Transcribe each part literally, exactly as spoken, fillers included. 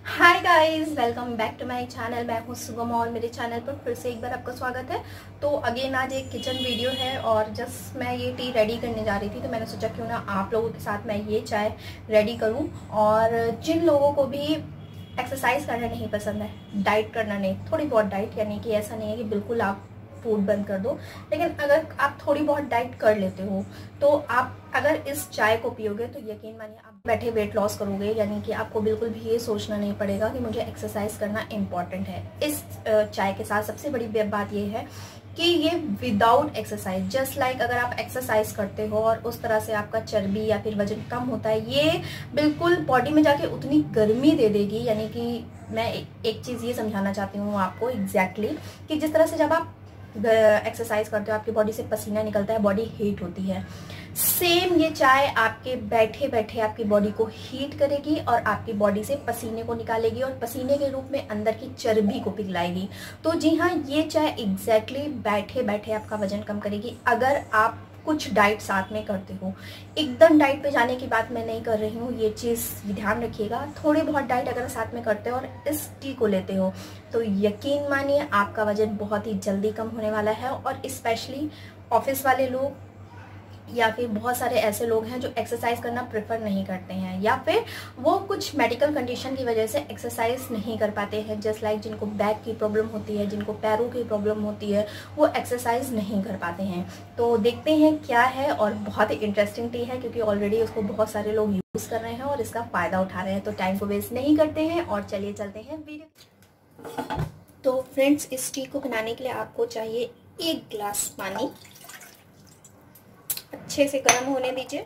Hi guys, welcome back to my channel. मैं हूँ सुगम और मेरे चैनल पर फिर से एक बार आपका स्वागत है। तो अगेन आज एक किचन वीडियो है और जस्ट मैं ये टी रेडी करने जा रही थी, तो मैंने सोचा क्यों ना आप लोगों के साथ मैं ये चाय रेडी करूँ। और जिन लोगों को भी एक्सरसाइज करना नहीं पसंद है, डाइट करना नहीं, थोड़ी बहुत डाइट, यानी कि ऐसा नहीं है कि बिल्कुल आप फूड बंद कर दो, लेकिन अगर आप थोड़ी बहुत डाइट कर लेते हो तो आप अगर इस चाय को पियोगे तो यकीन मानिए आप बैठे वेट लॉस करोगे। यानी कि आपको बिल्कुल भी ये सोचना नहीं पड़ेगा कि मुझे एक्सरसाइज करना इम्पॉर्टेंट है। इस चाय के साथ सबसे बड़ी बात ये है कि ये विदाउट एक्सरसाइज, जस्ट लाइक अगर आप एक्सरसाइज करते हो और उस तरह से आपका चर्बी या फिर वजन कम होता है, ये बिल्कुल बॉडी में जाके उतनी गर्मी दे देगी। यानी कि मैं एक चीज़ ये समझाना चाहती हूँ आपको एग्जैक्टली exactly, कि जिस तरह से जब आप एक्सरसाइज करते हो आपकी बॉडी से पसीना निकलता है, बॉडी हीट होती है, सेम ये चाय आपके बैठे बैठे आपकी बॉडी को हीट करेगी और आपकी बॉडी से पसीने को निकालेगी और पसीने के रूप में अंदर की चर्बी को पिघलाएगी। तो जी हाँ, ये चाय एग्जैक्टली exactly बैठे बैठे आपका वजन कम करेगी अगर आप कुछ डाइट साथ में करते हो। एकदम डाइट पे जाने की बात मैं नहीं कर रही हूँ, ये चीज़ ध्यान रखिएगा। थोड़ी बहुत डाइट अगर साथ में करते हो और इस टी को लेते हो तो यकीन मानिए आपका वजन बहुत ही जल्दी कम होने वाला है। और स्पेशली ऑफिस वाले लोग या फिर बहुत सारे ऐसे लोग हैं जो एक्सरसाइज करना प्रेफर नहीं करते हैं, या फिर वो कुछ मेडिकल कंडीशन की वजह से एक्सरसाइज नहीं कर पाते हैं, जस्ट लाइक जिनको बैक की प्रॉब्लम होती है, जिनको पैरों की प्रॉब्लम होती है, वो एक्सरसाइज नहीं कर पाते हैं। तो देखते हैं क्या है, और बहुत ही इंटरेस्टिंग टी है क्योंकि ऑलरेडी उसको बहुत सारे लोग यूज़ कर रहे हैं और इसका फ़ायदा उठा रहे हैं। तो टाइम को वेस्ट नहीं करते हैं और चलिए चलते हैं वीडियो। तो फ्रेंड्स, इस टी को बनाने के लिए आपको चाहिए एक गिलास पानी, अच्छे से गर्म होने दीजिए।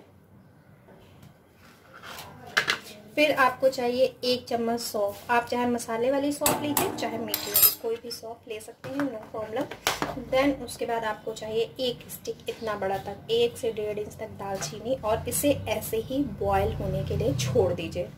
फिर आपको चाहिए एक चम्मच सौंफ। आप चाहे मसाले वाली सौंफ लीजिए, चाहे मीठी वाली, कोई भी सौंफ ले सकते हैं, नो प्रॉब्लम। देन उसके बाद आपको चाहिए एक स्टिक इतना बड़ा तक, एक से डेढ़ इंच तक दालचीनी, और इसे ऐसे ही बॉयल होने के लिए छोड़ दीजिए।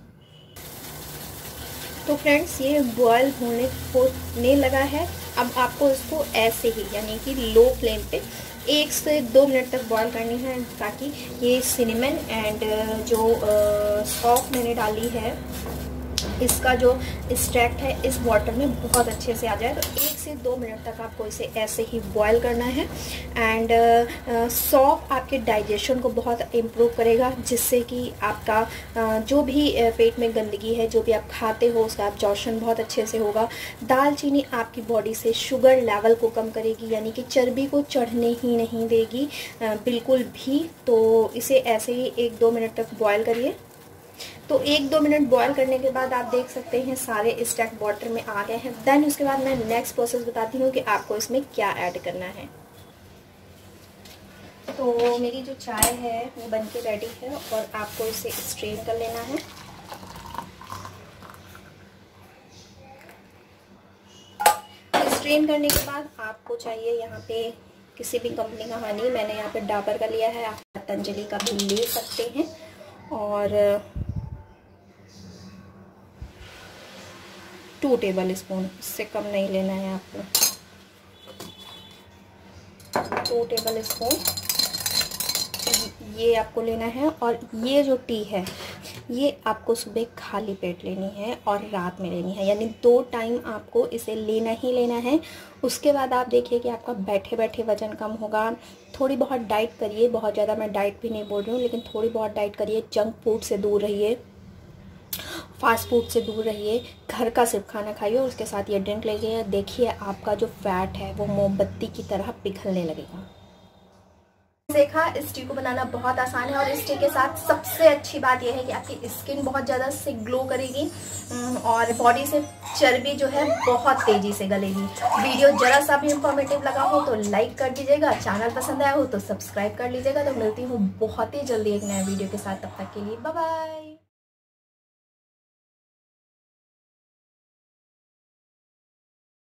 तो फ्रेंड्स, ये बॉयल होने होने लगा है। अब आपको इसको ऐसे ही, यानी कि लो फ्लेम पे एक से दो मिनट तक बॉईल करनी है, ताकि ये सिनेमन एंड जो सौंफ मैंने डाली है इसका जो एक्सट्रैक्ट है इस वाटर में बहुत अच्छे से आ जाए। तो एक से दो मिनट तक आपको इसे ऐसे ही बॉईल करना है। एंड सौंफ आपके डाइजेशन को बहुत इम्प्रूव करेगा, जिससे कि आपका uh, जो भी uh, पेट में गंदगी है, जो भी आप खाते हो, उसका एब्जॉर्प्शन बहुत अच्छे से होगा। दालचीनी आपकी बॉडी से शुगर लेवल को कम करेगी, यानी कि चर्बी को चढ़ने ही नहीं देगी uh, बिल्कुल भी। तो इसे ऐसे ही एक दो मिनट तक बॉईल करिए। तो एक दो मिनट बॉईल करने के बाद आप देख सकते हैं सारे एक्सट्रैक्ट वाटर में आ गए हैं। देन उसके बाद मैं नेक्स्ट प्रोसेस बताती हूँ कि आपको इसमें क्या ऐड करना है। तो मेरी जो चाय है वो बन के रेडी है और आपको इसे स्ट्रेन कर लेना है। स्ट्रेन करने के बाद आपको चाहिए यहाँ पे किसी भी कंपनी का हनी, मैंने यहाँ पे डाबर का लिया है, आप पतंजलि का भी ले सकते हैं। और टू टेबल स्पून, इससे कम नहीं लेना है आपको, टू टेबल स्पून ये आपको लेना है। और ये जो टी है ये आपको सुबह खाली पेट लेनी है और रात में लेनी है, यानी दो टाइम आपको इसे लेना ही लेना है। उसके बाद आप देखिए कि आपका बैठे बैठे वजन कम होगा। थोड़ी बहुत डाइट करिए, बहुत ज़्यादा मैं डाइट भी नहीं बोल रही हूँ, लेकिन थोड़ी बहुत डाइट करिए। जंक फूड से दूर रहिए, फास्ट फूड से दूर रहिए, घर का सिर्फ खाना खाइए और उसके साथ ये ड्रिंक लीजिए। देखिए आपका जो फैट है वो मोमबत्ती की तरह पिघलने लगेगा। देखा, इस टी को बनाना बहुत आसान है और इस टी के साथ सबसे अच्छी बात यह है कि आपकी स्किन बहुत ज़्यादा से ग्लो करेगी और बॉडी से चर्बी जो है बहुत तेज़ी से गलेगी। वीडियो जरा सा भी इंफॉर्मेटिव लगा हो तो लाइक कर दीजिएगा, चैनल पसंद आया हो तो सब्सक्राइब कर लीजिएगा। तो मिलती हूँ बहुत ही जल्दी एक नया वीडियो के साथ, तब तक के लिए बाय बाय।